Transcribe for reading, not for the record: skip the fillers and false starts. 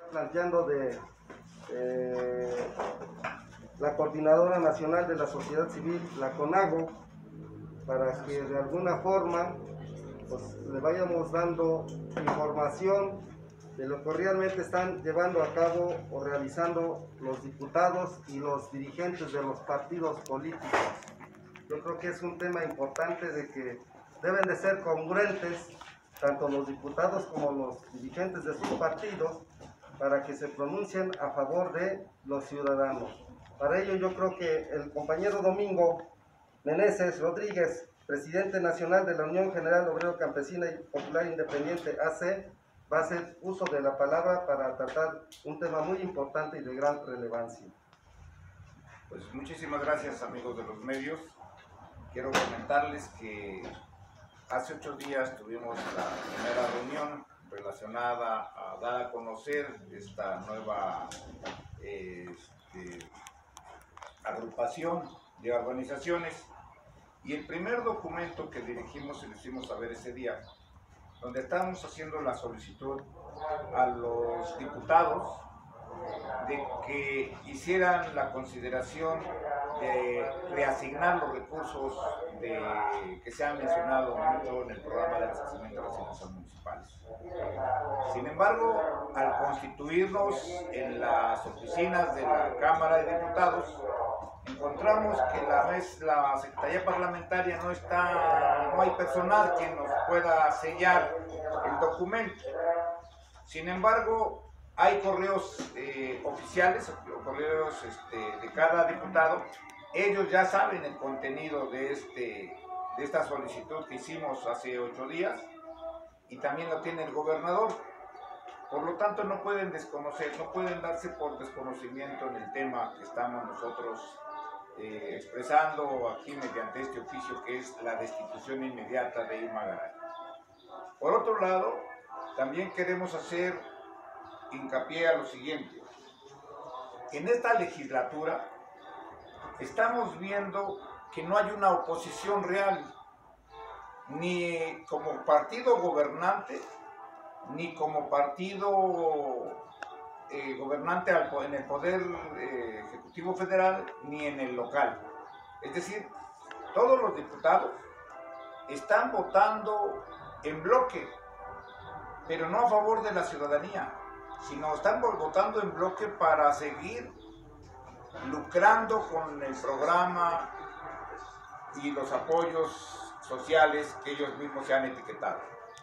planteando de la Coordinadora Nacional de la Sociedad Civil, la CONAGO, para que de alguna forma pues, le vayamos dando información de lo que realmente están llevando a cabo o realizando los diputados y los dirigentes de los partidos políticos. Yo creo que es un tema importante de que deben de ser congruentes tanto los diputados como los dirigentes de sus partidos para que se pronuncien a favor de los ciudadanos. Para ello yo creo que el compañero Domingo Meneses Rodríguez, presidente nacional de la Unión General Obrero Campesina y Popular Independiente AC, va a hacer uso de la palabra para tratar un tema muy importante y de gran relevancia. Pues muchísimas gracias, amigos de los medios. Quiero comentarles que hace 8 días tuvimos la primera reunión relacionada a dar a conocer esta nueva agrupación de organizaciones, y el primer documento que dirigimos y le hicimos saber ese día, donde estábamos haciendo la solicitud a los diputados de que hicieran la consideración de reasignar los recursos que se han mencionado mucho en el programa de deshacermiento de las finanzas municipales. Sin embargo, al constituirnos en las oficinas de la Cámara de Diputados, encontramos que la Secretaría Parlamentaria no hay personal que nos pueda sellar el documento. Sin embargo, hay correos oficiales, correos de cada diputado. Ellos ya saben el contenido de esta solicitud que hicimos hace 8 días, y también lo tiene el gobernador. Por lo tanto, no pueden desconocer, no pueden darse por desconocimiento en el tema que estamos nosotros expresando aquí mediante este oficio, que es la destitución inmediata de Irma Garay. Por otro lado, también queremos hacer hincapié a lo siguiente. En esta legislatura estamos viendo que no hay una oposición real, ni como partido gobernante, ni como partido gobernante en el Poder Ejecutivo Federal, ni en el local. Es decir, todos los diputados están votando en bloque, pero no a favor de la ciudadanía, sino están votando en bloque para seguir lucrando con el programa y los apoyos sociales que ellos mismos se han etiquetado.